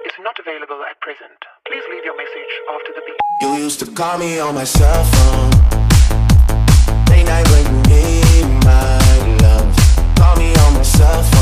is not available at present. Please leave your message after the beep. You used to call me on my cell phone, late night when you need my love. Call me on my cell phone.